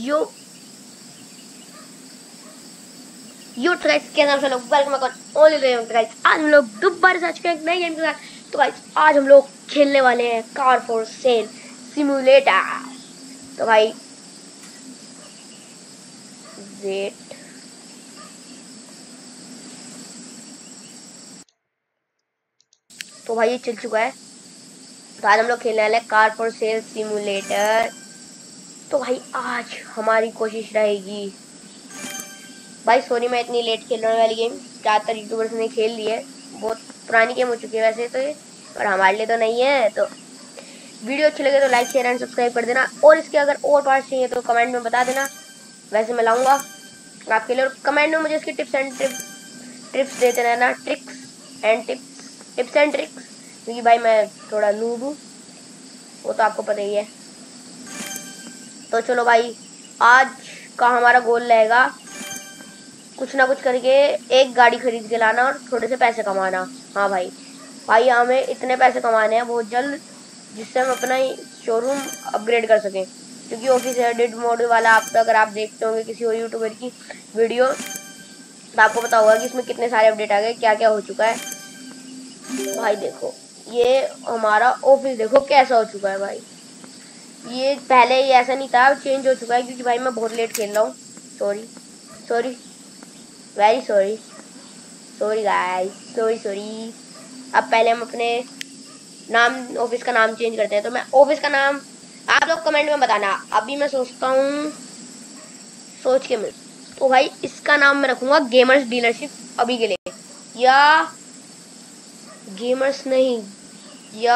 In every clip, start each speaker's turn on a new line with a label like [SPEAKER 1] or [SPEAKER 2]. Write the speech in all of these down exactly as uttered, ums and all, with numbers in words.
[SPEAKER 1] यो yo guys क्या नाम से लोग वेलकम बैक ओनली गाइस। आज हम लोग दोबारा से आ चुके हैं एक नई गेम के साथ। तो गाइस आज हम लोग खेलने वाले हैं कार फॉर सेल सिमुलेटर। तो भाई वेट तो भाई ये चल चुका है। तो आज हम लोग खेलने वाले हैं कार फॉर सेल सिमुलेटर। तो भाई आज हमारी कोशिश रहेगी भाई, सॉरी मैं इतनी लेट खेलने वाली गेम ज़्यादातर यूट्यूबर्स ने खेल ली है, बहुत पुरानी गेम हो चुकी है वैसे तो ये, पर हमारे लिए तो नहीं है। तो वीडियो अच्छी लगे तो लाइक शेयर एंड सब्सक्राइब कर देना, और इसके अगर और पार्ट्स चाहिए तो कमेंट में बता देना, वैसे मैं लाऊंगा आपके लिए। और कमेंट में मुझे इसकी टिप्स एंड ट्रिप्स देते रहना, tricks and tips tips and tricks, क्योंकि भाई मैं थोड़ा नूब हूँ, वो तो आपको पता ही है। तो चलो भाई आज का हमारा गोल रहेगा कुछ ना कुछ करके एक गाड़ी खरीद के लाना और थोड़े से पैसे कमाना। हाँ भाई भाई हमें इतने पैसे कमाने हैं बहुत जल्द, जिससे हम अपना शोरूम अपग्रेड कर सकें, क्योंकि ऑफिस एडिट मोड वाला आप तो अगर आप देखते होंगे किसी और यूट्यूबर की वीडियो तो आपको पता होगा कि इसमें कितने सारे अपडेट आ गए, क्या क्या हो चुका है। भाई देखो ये हमारा ऑफिस देखो कैसा हो चुका है भाई, ये पहले ये ऐसा नहीं था, अब चेंज हो चुका है, क्योंकि भाई मैं बहुत लेट खेल रहा हूँ। Sorry sorry very sorry sorry guys sorry sorry अब पहले हम अपने नाम ऑफिस का नाम चेंज करते हैं। तो मैं ऑफिस का नाम आप लोग कमेंट में बताना, अभी मैं सोचता हूँ सोच के मिल। तो भाई इसका नाम मैं रखूंगा गेमर्स डीलरशिप अभी के लिए, या गेमर्स नहीं, या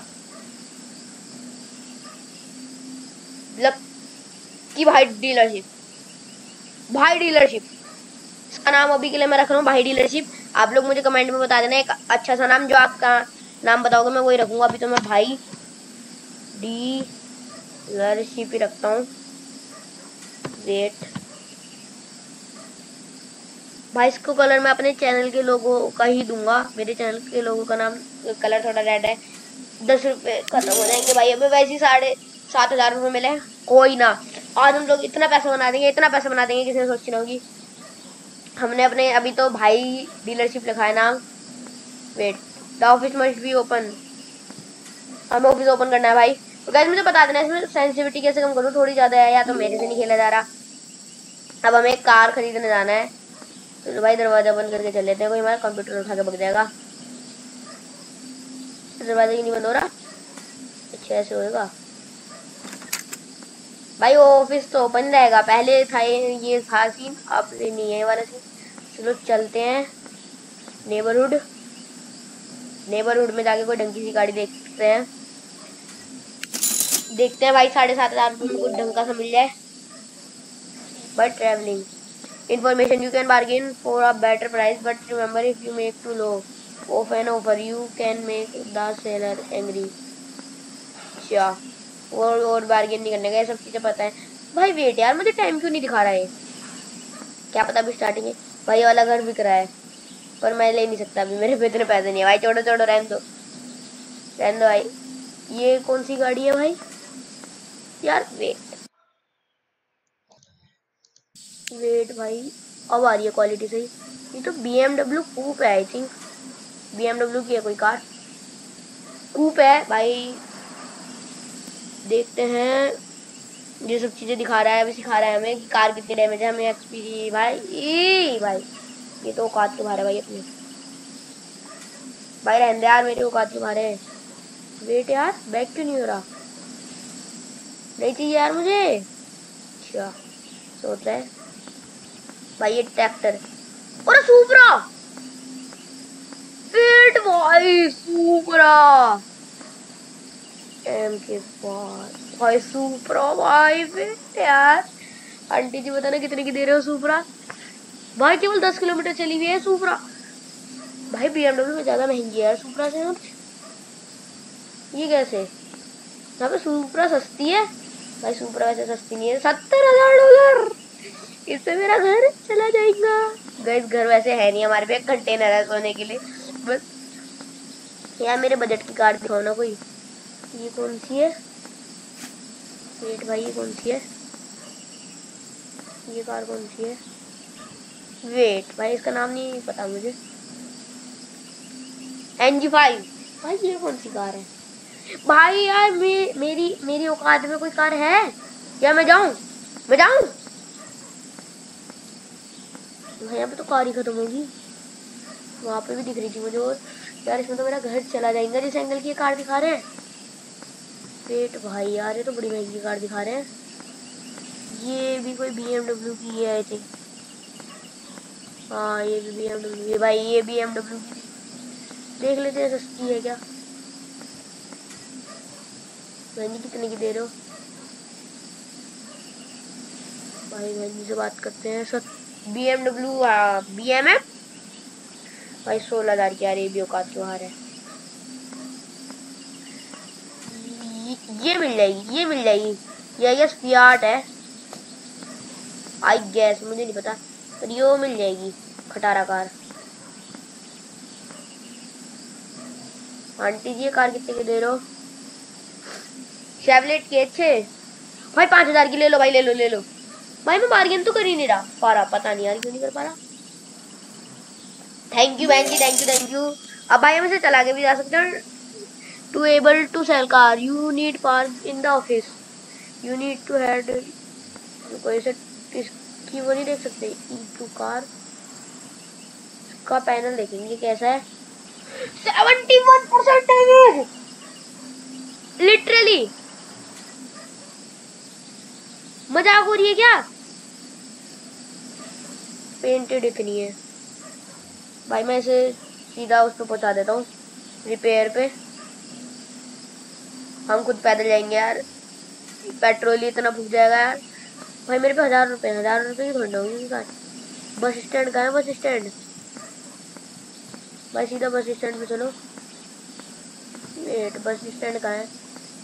[SPEAKER 1] लकी भाई डीलरशिप, भाई डीलरशिप इसका नाम अभी के लिए मैं रख रहा हूँ, भाई डीलरशिप। आप लोग मुझे कमेंट में बता देना एक अच्छा सा नाम, जो आपका नाम बताओगे मैं वही रखूंगा। अभी तो मैं भाई डीलरशिप ही रखता हूँ। वेट भाई इसको कलर मैं अपने चैनल के लोगों का ही दूंगा, मेरे चैनल के लोगों का नाम कलर थोड़ा रेड है। दस रुपये खत्म हो जाएंगे भाई, अभी वैसे ही साढ़े सात हजार रुपये मिले, कोई ना। आज हम लोग इतना पैसा बना देंगे, इतना पैसा बना देंगे किसी ने सोची ना होगी। हमने अपने अभी तो भाई डीलरशिप लिखा है नाम। Wait the office must be open, हमें ऑफिस ओपन करना है भाई। तो गाइस मुझे बता देना इसमें सेंसिटिविटी कैसे कम करूँ, थोड़ी ज़्यादा है या तो मेरे से नहीं खेला जा रहा। अब हमें एक कार खरीदने जाना है, तो भाई दरवाजा बंद करके चल लेते हैं, कोई हमारा कंप्यूटर उठा के भग जाएगा। दरवाजा ही नहीं बंद हो रहा, अच्छा ऐसे होएगा भाई। वो ऑफिस तो ओपन रहेगा, पहले था ये था सीन, अब नहीं है वाला सीन। चलो चलते हैं नेबरहुड, नेबरहुड में जाके कोई ढंग की सी गाड़ी देखते हैं देखते हैं भाई साढ़े सात हजार रुपये में कुछ ढंग का सा मिल जाए। But travelling information you can bargain for a better price, but remember if you make too low of an offer you can make the seller angry. अच्छा और और बार्गेन नहीं करने का, ये सब चीज़ें पता है भाई। वेट यार मुझे टाइम क्यों नहीं दिखा रहा है, क्या पता अभी स्टार्टिंग है। भाई वाला घर बिक रहा है पर मैं ले नहीं सकता अभी, मेरे पे इतने पैसे नहीं है भाई। छोड़ो छोड़ो रहने दो रहने दो भाई। ये कौन सी गाड़ी है भाई यार, वेट वेट भाई अब आ रही है क्वालिटी सही। ये तो बी एम डब्ल्यू कूप है, I think B M W की है कोई कार, कूप है भाई। देखते हैं ये सब चीज़ें दिखा रहा है, अभी सिखा रहा है हमें कि कार कितनी डैमेज है, हमें एक्सपी भाई ई भाई ये तो औकात के बाहर है भाई अपने। भाई रहने दे यार, मेरे औकात के बाहर है। वेट यार बैक क्यों नहीं हो रहा, नहीं चाहिए यार मुझे। अच्छा सोच रहा है भाई ये ट्रैक्टर और सुपरा, वेट भाई सुपरा एम के पास भाई सुपरा भाई। वेट यार आंटी जी बताना कितने की दे रहे हो सुपरा भाई, केवल दस किलोमीटर चली हुई है सुपरा भाई। बीएमडब्ल्यू में ज्यादा महंगी है सुपरा से। ये कैसे, यहाँ पे सुपरा सस्ती है भाई, सुपरा वैसे सस्ती नहीं है। सत्तर हजार डॉलर, इससे मेरा घर चला जाएगा। गाइस घर वैसे है नहीं हमारे पे, कंटेनर है सोने के लिए बस। यार मेरे बजट की कार दिखाओ ना कोई। ये कौन सी है, वेट भाई ये कौन सी है, ये कार कौन सी है? वेट भाई, इसका नाम नहीं पता मुझे। N G five. भाई ये कौन सी कार है भाई? यार मे, मेरी मेरी औकात में कोई कार है या मैं जाऊं? मैं जाऊं भाई? यहाँ पे तो कार ही खत्म होगी। वहां पे भी दिख रही थी मुझे। और यार इसमें तो मेरा घर चला जाएगा जिस एंगल की कार दिखा रहे हैं। वेट भाई यार, ये तो बड़ी महंगी कार दिखा रहे हैं। ये भी कोई बी एम डब्ल्यू की है आई थिंक। हाँ ये भी बी एम डब्ल्यू है भाई, ये बी एम डब्ल्यू की। देख लेते हैं सस्ती है क्या। बहन जी कितने की दे रहे हो? भाई बहन जी से बात करते हैं। Sir B M W B M F भाई सोलह हजार की। यार ये भी औकात के बाहर है। ये मिल जाएगी, ये मिल जाएगी। ये यस फियाट है आई गैस, मुझे नहीं पता, पर ये मिल जाएगी खटारा कार। आंटी जी ये कार कितने के दे रहे हो? शेवलेट के अच्छे भाई पांच हजार की ले लो भाई, ले लो ले लो भाई। मैं बार्गेन तो कर ही नहीं रहा पा रहा, पता नहीं यार क्यों नहीं कर पा रहा। थैंक यू बहन जी, थैंक यू थैंक यू। अब भाई हम इसे चला के भी जा सकते हैं। To able to sell car you need park in the office, you need to head. कोई से इसकी वो नहीं देख सकते। ई टू कार का पैनल देखेंगे कैसा है। Seventy one percent damage literally. मजाक हो रही है क्या? पेंटेड इतनी है भाई। मैं इसे सीधा उस पर पहुंचा देता हूँ रिपेयर पे। हम खुद पैदल जाएंगे यार, पेट्रोल ही इतना फूक जाएगा यार। भाई मेरे पे हजार रुपए हजार रुपए की थोड़ी होगी कार। बस स्टैंड का है, बस स्टैंड भाई, सीधा बस स्टैंड पे चलो। वेट बस स्टैंड का है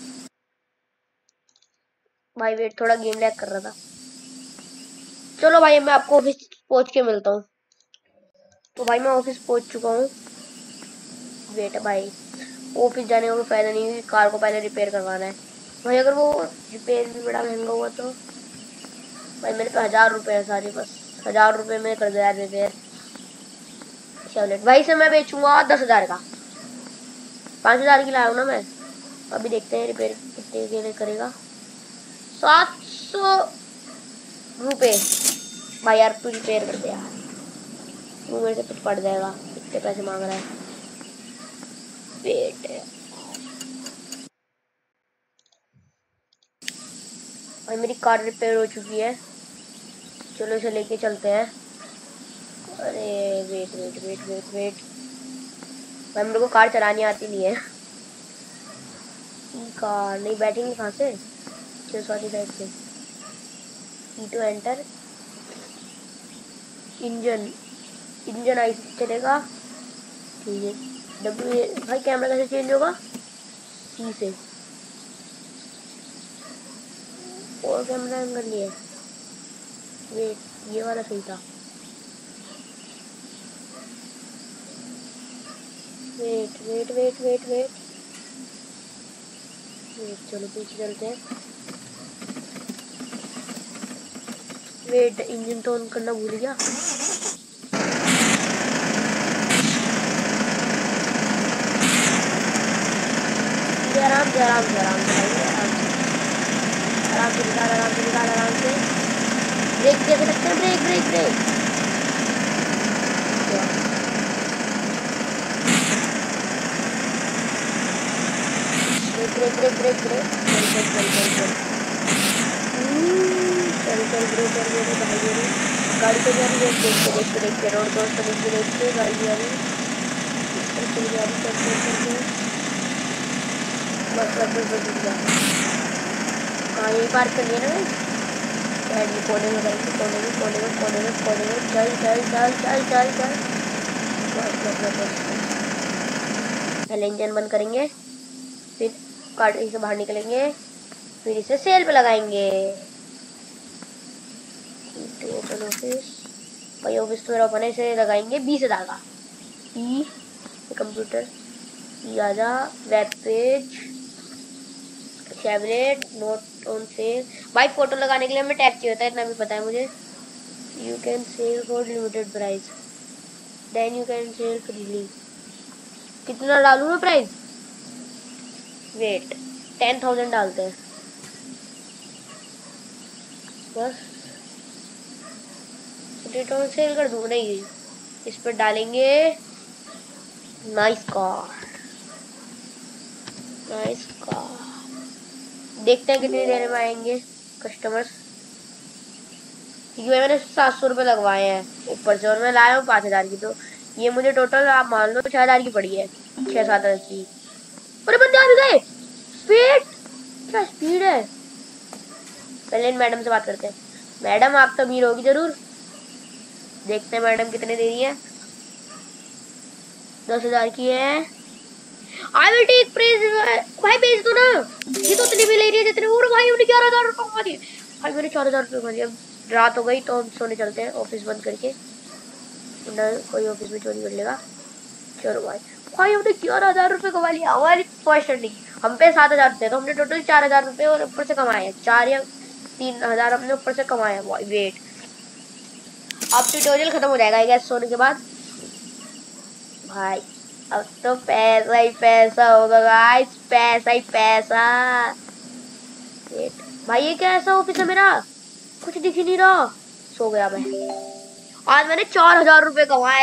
[SPEAKER 1] भाई। वेट थोड़ा गेम लैग कर रहा था। चलो भाई मैं आपको ऑफिस पहुंच के मिलता हूँ। तो भाई मैं ऑफिस पहुंच चुका हूँ। वेट भाई ऑफिस जाने का कोई फायदा नहीं है, कार को पहले रिपेयर करवाना है भाई। अगर वो रिपेयर भी बड़ा महंगा हुआ तो भाई मेरे पे हजार रुपए है सारे, बस हजार रुपए में कर दो यार रिपेयर। शेवलेट भाई से मैं बेचूंगा दस हजार का। पाँच हजार की लाया हूँ ना मैं। अभी देखते हैं रिपेयर कितने के लिए करेगा। सात सौ रुपये भाई यार तू रिपेयर कर दे यार, तू मेरे से कुछ पड़ जाएगा। कितने पैसे मांग रहा है? वेट भाई मेरी कार रिपेयर हो चुकी है, चलो इसे लेके चलते हैं। अरे wait wait wait wait wait भाई मेरे को कार चलानी आती नहीं है। कार नहीं बैठेंगे कहाँ से? छह सौ साइड से E two enter. Engine engine आई चलेगा ठीक है। डब्ल्यू भाई कैमरा कैसे चेंज होगा? सी से। और कैमरा एंगल नहीं है। वेट ये वाला सही था। Wait wait wait wait wait wait चलो पीछे चलते हैं। वेट इंजन तो ऑन करना भूल गया। आराम से आराम से आराम से आराम से आराम से निकाल आराम से निकाल आराम से। ब्रेक कैसे लगते हैं? Brake brake brake brake brake brake brake चल चल चल चल चल चल चल ब्रेक कर मेरे भाई मेरे। गाड़ी को जा रही है, देख के देख के देख के रोड दोस्त देख के देख के गाड़ी जा रही चल जा रही चल चल चल चल बस बस बस बस जा। हाँ यही पार्क करनी है ना मैं। ये कोने में करेंगे, कोने में कोने में कोने में कोने में चल चल चल चल चल चल बस बस बस बस। पहले इंजन बंद करेंगे, फिर गाड़ी से बाहर निकलेंगे, फिर इसे सेल पे लगाएंगे। ओपन ऑफिस भाई, ऑफिस तो मेरा ओपन है। इसे लगाएंगे बीस हजार का। ई कंप्यूटर ई आजा web page Chevrolet not on sale. भाई फोटो लगाने के लिए हमें टैग चाहिए होता है, इतना भी पता है मुझे। You can sell for limited price, then you can sell freely. कितना डालूं मैं प्राइस? वेट, टेन थाउजेंड डालते हैं बस। सेल कर दूँ? नहीं, इस पर डालेंगे नाइस कार, नाइस कार। देखते हैं कितनी देर में आएंगे कस्टमर्स, क्योंकि मैंने सात सौ रुपये लगवाए हैं ऊपर से, और मैं लाया हूँ पाँच हजार की, तो ये मुझे टोटल आप मान लो छह हजार की पड़ी है, छह सात हजार की। अरे बंदे आ भी गए। स्पीड, क्या स्पीड है। पहले इन मैडम से बात करते हैं। मैडम आप तो अमीर होगी जरूर, देखते हैं मैडम कितने दे रही है। दस हजार की है। I will take praise. भाई भेज दो ना, ये तो इतनी भी ले रही है जितने। और भाई उन्हें ग्यारह हजार रुपये कमा दिए। भाई मैंने चार हजार रुपये कमा दिए। अब रात हो गई तो हम सोने चलते हैं, ऑफिस बंद करके, कोई ऑफिस में चोरी कर लेगा। चलो भाई, भाई हमने ग्यारह हजार रुपये कमा लिया। हमारी फर्स्ट अर्निंग, हम पे सात हजार थे तो हमने टोटल चार हजार रुपये और ऊपर से कमाए, चार या तीन हजार हमने ऊपर से कमाया। भाई वेट, अब ट्यूटोरियल खत्म हो जाएगा आई गेस सोने के बाद। भाई अब तो पैसा ही पैसा होगा गाइस, पैसा ही पैसा। वेट भाई, ये क्या ऐसा ऑफिस है मेरा, कुछ दिख ही नहीं रहा। सो गया मैं। आज मैंने चार हजार रुपये कमाए।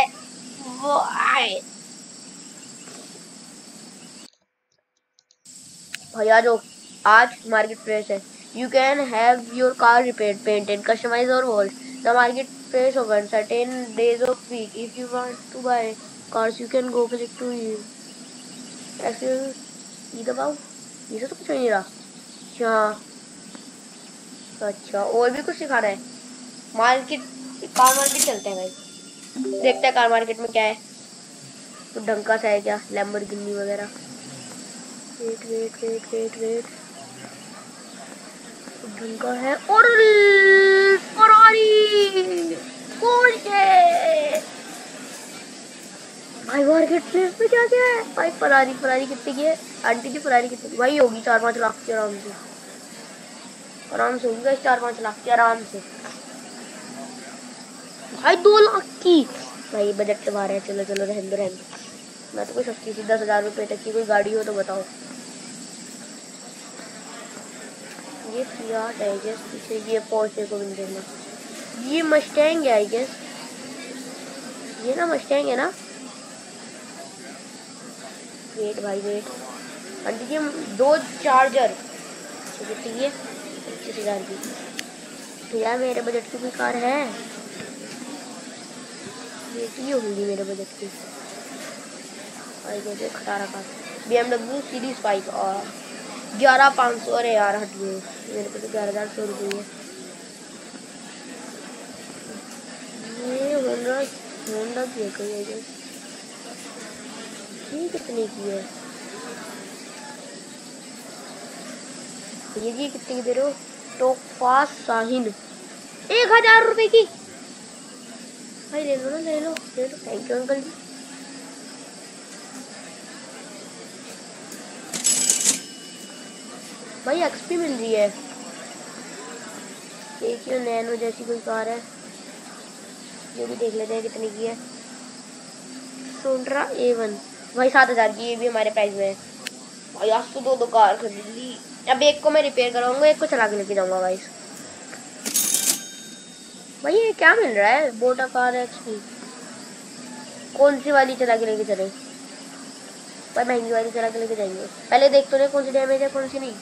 [SPEAKER 1] भैया जो आज मार्केट प्लेस है, you can have your car repaired, painted, customised और वॉल्ड। The market place open certain days of week. If you want to buy cars you can go visit to you. ऐसे ये दबाओ, ये तो कुछ नहीं रहा। अच्छा अच्छा, और भी कुछ सिखा रहा है। मार्केट, कार मार्केट चलते हैं भाई, देखते हैं कार मार्केट में क्या है। तो ढंग का सा है क्या, लैम्बोर्गिनी वगैरह। Wait wait wait wait wait, ढंग का है। और फरारी भाई, मार्केट प्लेस में क्या क्या है भाई। फरारी, फरारी कितने की है आंटी जी? फरारी कितने की भाई? होगी चार पाँच लाख की आराम से, आराम से होगी चार पाँच लाख की आराम से भाई। दो लाख की भाई, बजट से बाहर है। चलो चलो रहने दो रहने दो। मैं तो कोई सस्ती सी दस हजार रुपये तक की कोई गाड़ी हो तो बताओ। ये फियाट है गेस, पीछे ये पोर्शे को मिल देना। ये मस्टैंग है आई गेस, ये ना मस्टैंग है ना। वेट भाई वेट, आंटी जी दो चार्जर कितनी है? पच्चीस हजार की। तो यार मेरे बजट की कोई कार है? ये होंगी मेरे बजट की आई गेस। खटारा car, B M W series five और ग्यारह पाँच सौ। अरे यार हट गए, मेरे को तो ग्यारह हजार सौ रुपये है। ये होंडा, होंडा की है कोई आई गेस। ये कितने की है ये जी? कितने की दे रहे हो? टोपाज शाहीन एक हजार रुपए की। भाई ले लो ना, ले लो ले लो। थैंक यू अंकल जी। भाई एक्सपी मिल रही है। देखिए नैनो जैसी कोई कार है, ये भी देख लेते हैं कितने की है। सोल्ट्रा ए वन भाई सात हजार की, ये भी हमारे प्राइस में है भाई। आज तो दो दो कार खरीद ली। अब एक को मैं रिपेयर कराऊंगा, एक को चला के लेके जाऊंगा भाई। भाई ये क्या मिल रहा है? बोटा कार एक्सपी, कौन सी वाली चला के लेके चले भाई? महंगी वाली चला के लेके जाएंगे। पहले देख तो ले कौन सी डैमेज है कौन सी नहीं।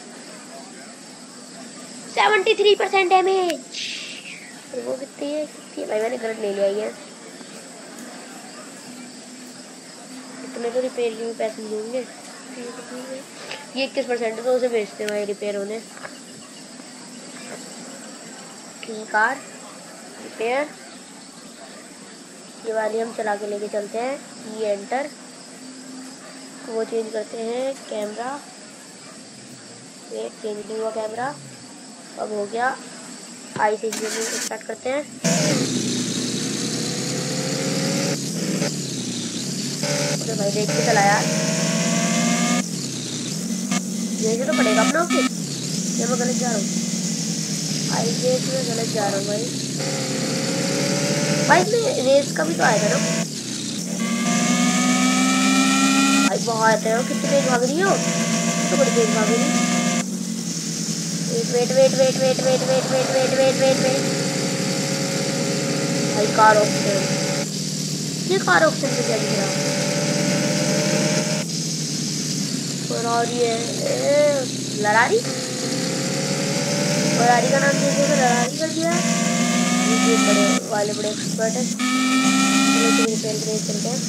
[SPEAKER 1] Seventy three percent damage. वो कितनी है? कितनी है भाई? मैंने गलत ले लिया ये। इतने तो रिपेयर के भी पैसे देंगे। ये इक्कीस परसेंट तो उसे बेचते हैं भाई रिपेयर होने की। कार रिपेयर, ये वाली हम चला के लेके चलते हैं। ये एंटर, वो चेंज करते हैं। कैमरा, वेट चेंज नहीं हुआ कैमरा, अब हो गया। आई से स्टार्ट करते हैं। तो भाई देख के चला यार, यही तो पड़ेगा अपना ऑफिस। ये मैं गलत जा रहा हूँ आई गेस, मैं गलत जा रहा हूँ भाई। भाई इसमें रेस का भी तो आया था ना भाई। बहुत है कितनी तेज भाग रही हो तो बड़ी तेज भाग रही। Wait wait wait wait wait wait wait wait wait wait wait भाई कार ऑप्शन, ये कार ऑप्शन पे क्या दिख रहा फरारी है लड़ारी। फरारी का नाम देखे तो लड़ारी कर दिया। ये बड़े वाले बड़े एक्सपर्ट है। चलो तो रिपेयर करने चलते हैं।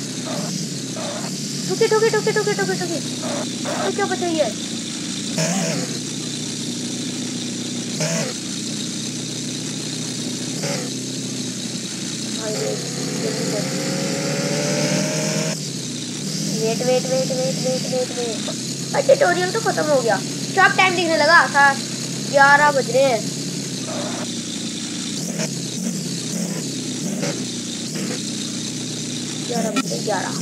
[SPEAKER 1] ठुके ठुके ठुके ठुके ठुके ठुके तो क्या बताइए wait wait wait wait wait wait wait tutorial तो खत्म हो गया। क्या टाइम दिखने लगा ग्यारह बज रहे हैं। ग्यारह बज रहे ग्यारह।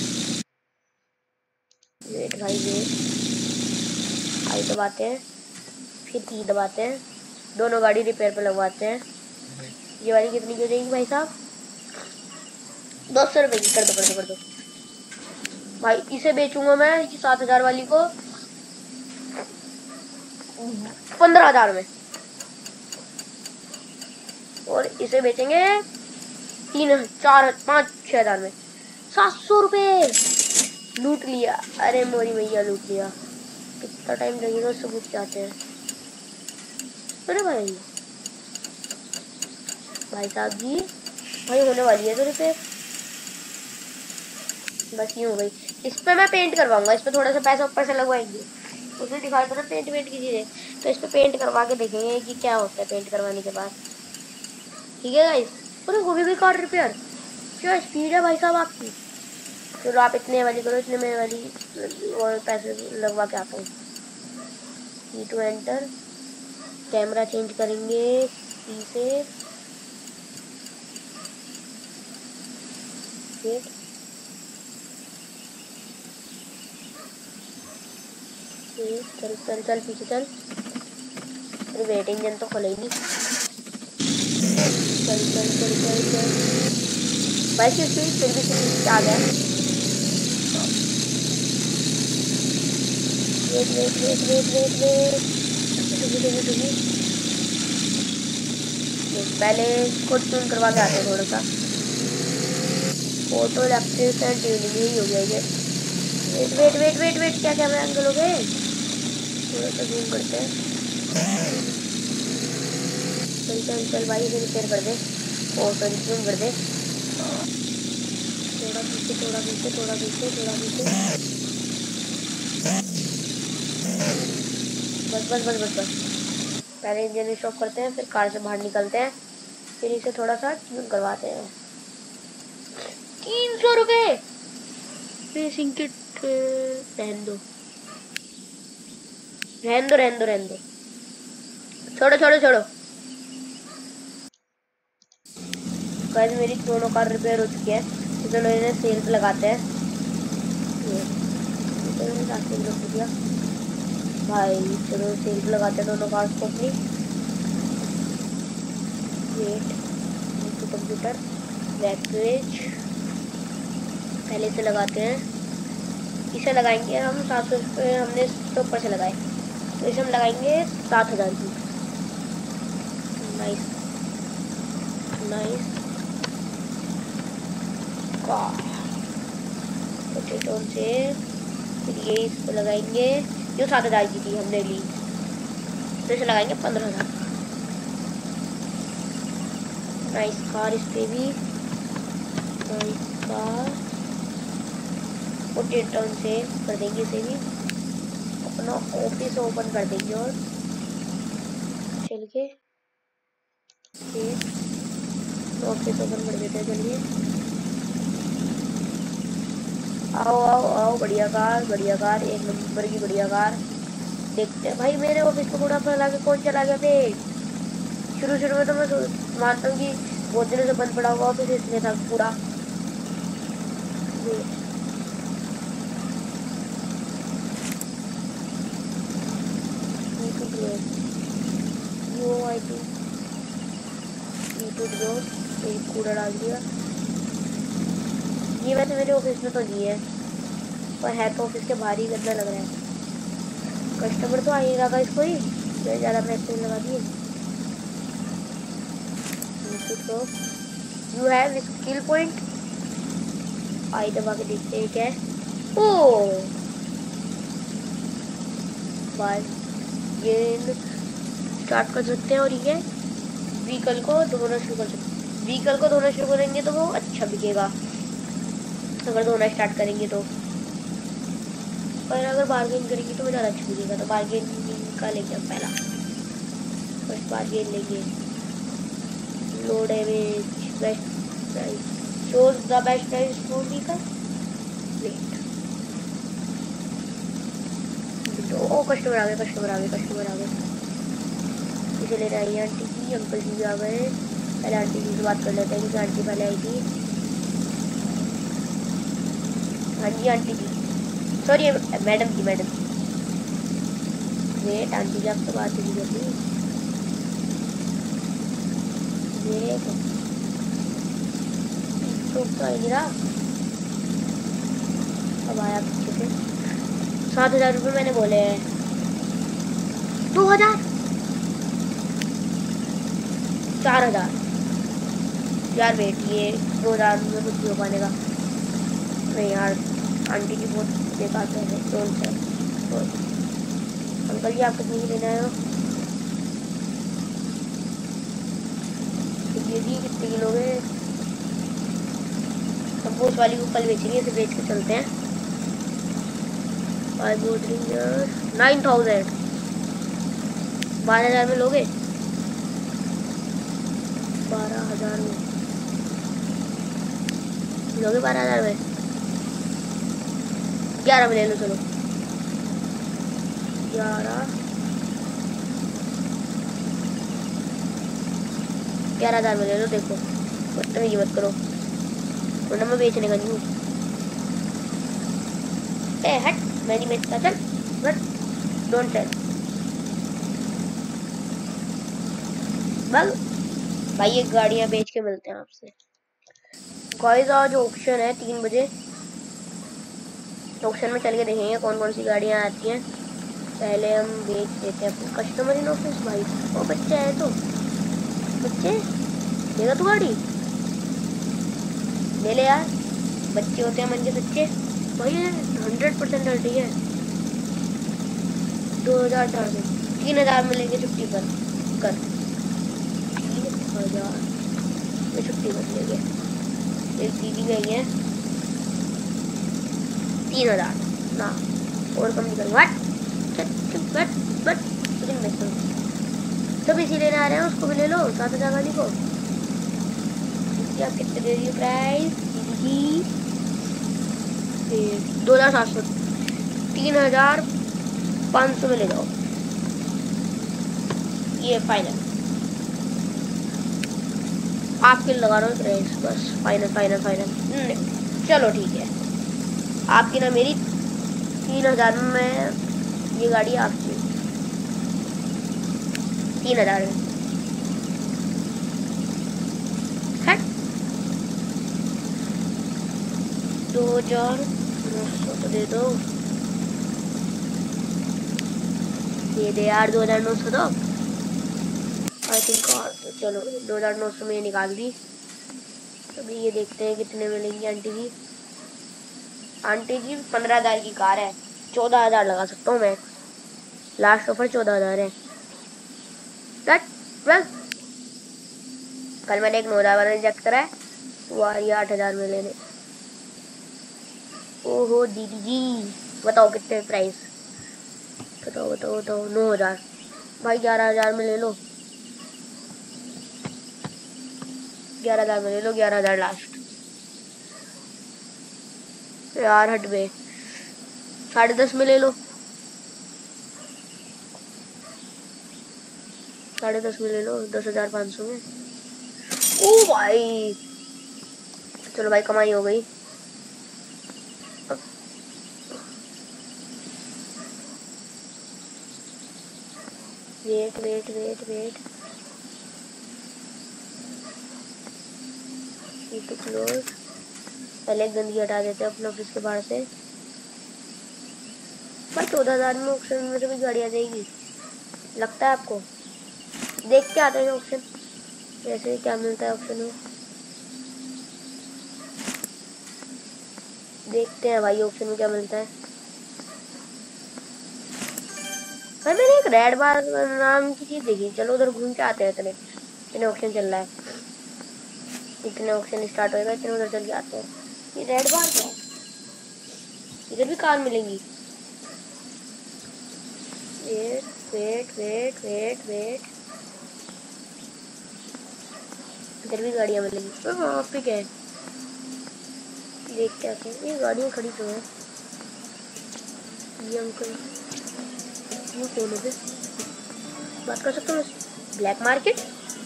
[SPEAKER 1] वेट भाई वेट आई दबाते हैं फिर टी दबाते हैं दोनों गाड़ी रिपेयर पे लगवाते हैं। ये वाली कितनी की हो जाएगी भाई साहब? दो सौ रुपए की कर दो कर दो कर दो भाई। इसे बेचूंगा मैं सात हजार वाली को पंद्रह हजार में और इसे बेचेंगे तीन चार पाँच छह हजार में। सात सौ रुपये लूट लिया। अरे मोरी मैया लूट लिया। कितना टाइम लगेगा उससे पूछ के आते हैं। अरे भाई भाई साहब जी भाई होने वाली है तो रिपेयर बस ये हो गई। इस पे मैं पेंट करवाऊंगा। इस पे थोड़ा सा पैसा ऊपर से लगवाएंगे। उसमें दिखाया था ना पेंट वेंट की चीजें तो इस पे पेंट करवा के देखेंगे कि क्या होता है पेंट करवाने के बाद। ठीक है गाइस। अरे वो भी कार रिपेयर क्या स्पीड है भाई साहब आपकी। चलो आप इतने वाली करो इतने में वाली और पैसे लगवा के आता हूँ। E two enter camera change करेंगे ई से वेट चल चल चल पीछे चल। अरे वेट इंजन तो खुलेगी। चल चल चल चल चल भाई की स्पीड फिर भी स्पीड आ गया। Wait wait wait wait wait wait पहले खुद ट्यून करवा के आते हैं थोड़ा सा। फोटो इलेक्ट्रिक एंड ट्यूनिंग ही हो गया ये। Wait wait wait wait wait क्या कैमरा एंगल हो गए। थोड़ा सा जूम करते हैं। चल चल चल भाई इसे रिपेयर कर दे और सॉरी जूम कर दे। थोड़ा पीछे थोड़ा पीछे थोड़ा पीछे थोड़ा पीछे बस बस बस बस बस। पहले इंजन स्टॉप करते हैं फिर कार से बाहर निकलते हैं फिर इसे थोड़ा सा ट्यून करवाते हैं। तीन सौ रुपये रेसिंग किट रहन दो रहन दो रहन दो रहन दो छोड़ो छोड़ो छोड़ो। गाइस मेरी दोनों कार रिपेयर हो चुकी है तो चलो इन्हें सेल पे लगाते हैं। तो मैंने रास्ते में रोक दिया भाई। चलो सेल पे लगाते हैं दोनों कार को अपनी। वेट टू कंप्यूटर बैकरेज पहले से लगाते हैं। इसे लगाएंगे हम सात सौ रुपये हमने इसके ऊपर से लगाए तो इसे हम लगाएंगे सात हजार की। नाइस नाइस पोटेटो से फिर ये इस पर लगाएंगे जो सात हजार की थी हमने ली तो इसे लगाएंगे पंद्रह हजार। नाइस कार इस पे भी नाइस कार पोटेटो से कर देंगे इसे भी। अपना ऑफिस ओपन कर देंगे और चल के ऑफिस ओपन कर देते हैं। चलिए आओ आओ आओ बढ़िया कार बढ़िया कार एक नंबर की बढ़िया कार। देखते हैं भाई मेरे ऑफिस को पूरा फैला के कौन चला गया थे। शुरू शुरू में तो मैं मानता हूँ कि बहुत दिनों से बंद पड़ा हुआ ऑफिस इसलिए था पूरा। टूट दो, एक कूड़ा डाल दिया। ये वैसे मेरे ऑफिस में तो नहीं है, पर है तो ऑफिस के बाहर ही गंदा लग रहा है। कस्टमर तो आएगा का इसको ही ज़्यादा पैसे लगा दिए। You have skill point, I दबा के देखते हैं क्या है। ओ बस ये स्टार्ट कर सकते हैं। और ये व्हीकल को धोना शुरू कर सकते हैं। व्हीकल को धोना शुरू करेंगे तो वो अच्छा बिकेगा अगर धोना स्टार्ट करेंगे तो, पर अगर बार्गेन करेंगे तो वो ज़्यादा अच्छा बिकेगा। तो बार्गेनिंग का लेंगे हम पहला, फर्स्ट बार्गेन लेंगे। Low damage, best price, shows the best price for vehicle. Wait, oh customer आ गए, कस्टमर आ गए, कस्टमर आ गए। इसे ले रही है आंटी जी, अंकल जी भी आ गए। पहले आंटी जी से बात कर लेते हैं क्योंकि आंटी पहले आई थी। हाँ जी आंटी जी, सॉरी मैडम जी, मैडम वेट, आंटी जी आपसे बात नहीं करती। देखो तो आई नहीं रहा, अब आया पीछे से। सात हजार रुपये मैंने बोले हैं। दो हजार चार हजार यार वेट, ये दो हजार में कुछ नहीं हो पाने का। नहीं यार, आंटी जी बहुत बेकार से है। कौन से अंकल जी आप कितनी लेना है? ये जी कितने किलो है? अब वो उस वाली को कल बेचेंगे, इसे बेच के चलते हैं। नाइन थाउजेंड बारह हजार में लोगे? बारह हजार में लोगे? बारह हजार में ग्यारह में ले लो। चलो ग्यारह ग्यारह हजार में ले लो। देखो बदतमीजी मत करो वरना मैं बेचने का नहीं हूँ। ए हट, मैं नहीं बेचता, चल बट डोंट टेल बल भाई। ये गाड़ियाँ बेच के मिलते हैं आपसे। गाइस आज ऑक्शन है तीन बजे, ऑक्शन में चल के देखेंगे कौन कौन सी गाड़ियाँ आती हैं। पहले हम बेच देते हैं अपने कस्टमर इन ऑफिस। भाई वो बच्चे है तो बच्चे देगा तू गाड़ी ले ले यार, बच्चे होते हैं मन के सच्चे। भाई हंड्रेड परसेंट हट रही है। दो हजार चार सौ तीन हजार में लेंगे छुट्टी पर कर, तीन हजार में छुट्टी पर लेंगे। एक दीदी गई है तीन हजार ना और कम नहीं करूँगा। बट बट सब इसी लेने आ रहे हैं, उसको भी ले लो सात हजार वाली को। क्या कितने दे रही है प्राइस दीदी? दो हजार सात सौ तीन हजार पाँच सौ में ले जाओ। ये फाइनल आपके लगा रहा हूँ प्राइस, बस फाइनल फाइनल फाइनल। चलो ठीक है, आपकी ना मेरी। तीन हजार में ये गाड़ी आपकी, तीन हजार में। दो हजार नौ सौ तो दे दो, ये दे यार दो हजार नौ सौ दो आई थिंक। और तो चलो दो हजार नौ सौ में निकाल दी। अभी ये देखते हैं कितने मिलेंगी आंटी जी। आंटी जी पंद्रह हजार की कार है, चौदह हजार लगा सकता हूँ मैं। लास्ट ऑफर चौदह हजार है। कल मैंने एक नौ हजार वाला रिजेक्ट करा है, वो आ रही है आठ हजार में लेने। ओहो दीदी जी बताओ कितने प्राइस? बताओ बताओ बताओ। नौ हजार भाई, ग्यारह हजार में ले लो, ग्यारह हजार में ले लो, ग्यारह हजार लास्ट। यार हट गए, साढ़े दस में ले लो, साढ़े दस में ले लो, दस हजार पाँच सौ में। ओ भाई चलो भाई कमाई हो गई। Wait wait wait wait to close. पहले गंदगी हटा देते हैं अपने ऑफिस के बाहर से। भाई चौदह हजार में ऑप्शन में से भी गाड़ी आ जाएगी लगता है आपको? देख के आते हैं ऑप्शन वैसे क्या मिलता है ऑप्शन में। देखते हैं भाई ऑप्शन में क्या मिलता है। भाई मैंने एक रेड बार नाम की चीज देखी, चलो उधर घूम के आते हैं। इतने इतने ऑप्शन चल रहा है, इतने ऑप्शन स्टार्ट होएगा, इतने उधर चल के आते हैं। ये रेड बार क्या है? इधर भी कार मिलेंगी। Wait wait wait wait wait इधर भी गाड़ियाँ मिलेंगी। तो वहाँ पे क्या है देख के आते हैं। ये गाड़ियाँ खड़ी तो है। ये अंकल ये कौन है? बात कर सकता हूँ? ब्लैक मार्केट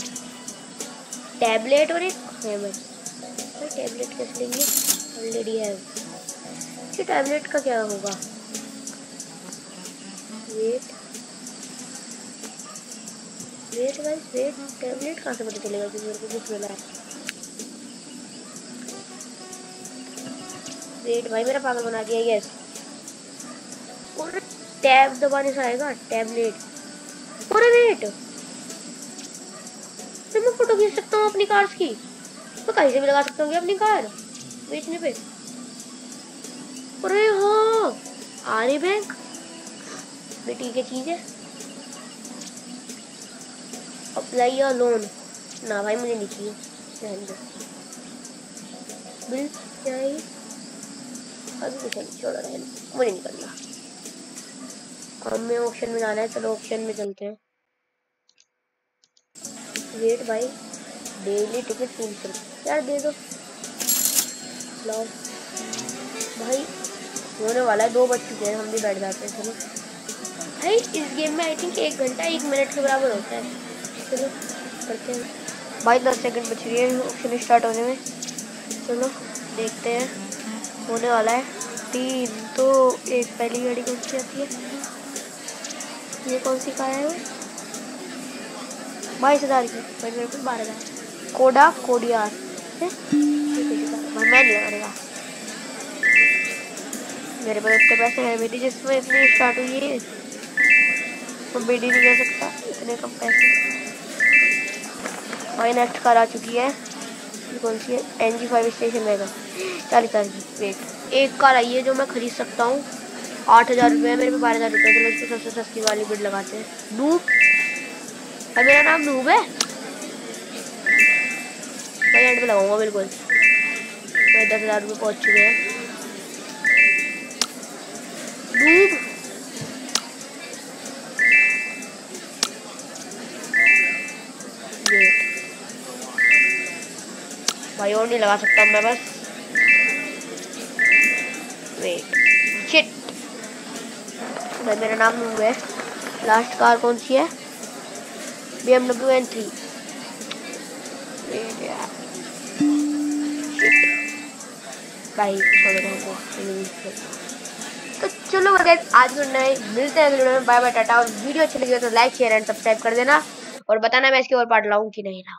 [SPEAKER 1] टैबलेट और एक हैमर। भाई टैबलेट कैसे लेंगे? ऑलरेडी है। ये टैबलेट का क्या होगा? Wait wait guys wait tablet कहाँ से पता चलेगा कि मेरे को कुछ मिला है? वेट भाई मेरा पागल बना दिया। यस और टैब दबाने से आएगा टैबलेट। और वेट तो मैं फोटो खींच सकता हूँ अपनी कार की। तो कहीं से भी लगा सकता हूँ अपनी कार बेचने पे। अरे हाँ आरे बैंक बेटी की चीज है। अप्लाई या लोन ना भाई मुझे नहीं चाहिए। बिल क्या है अभी कुछ नहीं, छोड़ो रहने, मुझे नहीं करना। हमें ऑप्शन में जाना है, चलो ऑप्शन में चलते हैं। वेट भाई डेली टिकट तीन सौ यार दे दो। लो भाई होने वाला है, दो बज चुके हैं, हम भी बैठ जाते हैं। चलो भाई इस गेम में आई थिंक एक घंटा एक मिनट के बराबर होता है। चलो करते हैं भाई। दस सेकंड बच रही है ऑप्शन स्टार्ट होने में। चलो देखते हैं होने वाला है। तीन तो एक पहली गाड़ी कौन सी आती है? ये कौन सी कार है? बाईस हजार की भाई मेरे को बारह हजार। कोडा कोडियार मैं नहीं लगाएगा। मेरे पास इतने पैसे हैं बेटी जिसमें इतनी स्टार्ट हुई है तो बेटी नहीं कह सकता इतने कम पैसे। भाई नेक्स्ट कार आ चुकी है। ये कौन सी है? एन जी फाइव स्टेशन रहेगा चालीस हजार की। वेट एक कार आई है जो मैं खरीद सकता हूँ। आठ हजार रुपये मेरे पे बारह हजार रुपये। चलो इसको सबसे सस्ती वाली बिड लगाते हैं। नूब भाई मेरा नाम नूब है भाई। एंड पे लगाऊंगा बिल्कुल। भाई दस हजार रुपये पहुँच चुके हैं। नूब भाई और नहीं लगा सकता मैं बस। वेट शिट भाई मेरा नाम नूब है। लास्ट कार कौन सी है? B M W N three. भाई छोड़ो को। तो चलो गाइस आज गुड नाइट, मिलते हैं वीडियो में। Bye bye tata. और वीडियो अच्छी लगी हो तो लाइक शेयर एंड सब्सक्राइब कर देना और बताना मैं इसके और पार्ट लाऊं कि नहीं लाऊं।